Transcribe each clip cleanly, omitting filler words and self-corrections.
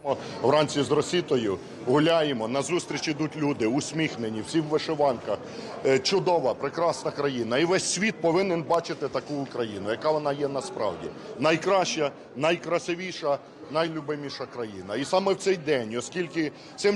Вранці з Росітою гуляємо, на зустріч ідуть люди, усміхнені, всі в вишиванках. Чудова, прекрасна країна. І весь світ повинен бачити таку Україну, яка вона є насправді. Найкраща, найкрасивіша, найлюбиміша країна. І саме в цей день, оскільки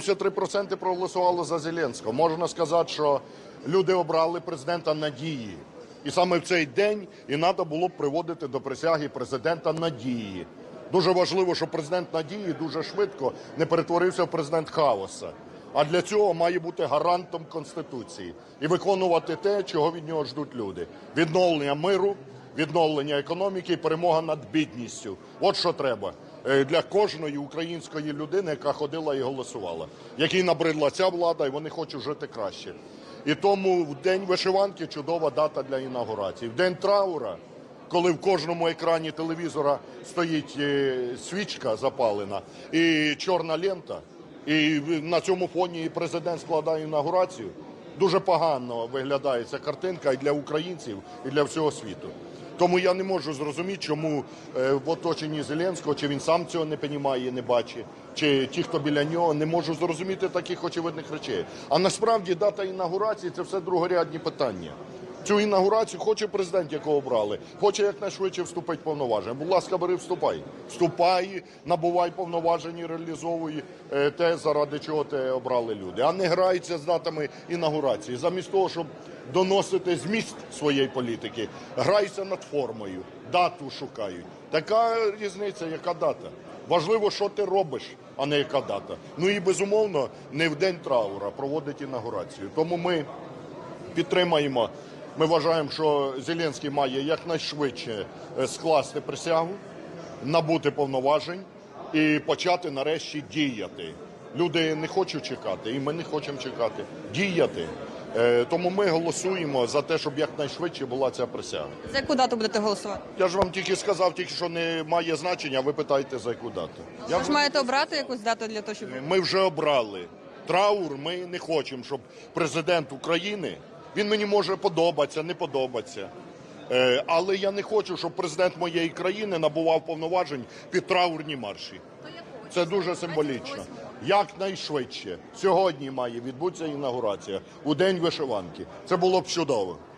73% проголосувало за Зеленського, можна сказати, що люди обрали президента надії. І саме в цей день і треба було б приводити до присяги президента надії. Дуже важливо, щоб президент надії дуже швидко не перетворився в президент хаоса. А для цього має бути гарантом Конституції і виконувати те, чого від нього ждуть люди. Відновлення миру, відновлення економіки і перемога над бідністю. От що треба для кожної української людини, яка ходила і голосувала. Якій набридла ця влада, і вони хочуть жити краще. І тому в день вишиванки чудова дата для інавгурації. В день траура, коли в кожному екрані телевізора стоїть свічка запалена і чорна лента, і на цьому фоні президент складає інавгурацію, дуже погано виглядає ця картинка і для українців, і для всього світу. Тому я не можу зрозуміти, чому в оточенні Зеленського, чи він сам цього не розуміє, не бачить, чи ті, хто біля нього, не можуть зрозуміти таких очевидних речей. А насправді дата інавгурації – це все другорядні питання. Цю інавгурацію хоче президент, якого обрали, хоче якнайшвидше вступити в повноваження. Будь ласка, бери, вступай. Вступай, набувай повноважень і реалізовуй те, заради чого те обрали люди. А не граються з датами інавгурації. Замість того, щоб доносити зміст своєї політики, граються над формою, дату шукають. Така різниця, яка дата. Важливо, що ти робиш, а не яка дата. Ну і, безумовно, не в день траура проводить інавгурацію. Тому ми підтримаємо. Ми вважаємо, що Зеленський має якнайшвидше скласти присягу, набути повноважень і почати нарешті діяти. Люди не хочуть чекати, і ми не хочемо чекати. Діяти. Тому ми голосуємо за те, щоб якнайшвидше була ця присяга. За яку дату будете голосувати? Я ж вам тільки сказав, що не має значення, а ви питаєте, за яку дату. Ви ж маєте обрати якусь дату для того, щоб... Ми вже обрали. Траур ми не хочемо, щоб президент України, він мені може подобатися, не подобатися. Але я не хочу, щоб президент моєї країни набував повноважень під траурні марші. Це дуже символічно. Якнайшвидше. Сьогодні має відбутися інавгурація. У день вишиванки. Це було б чудово.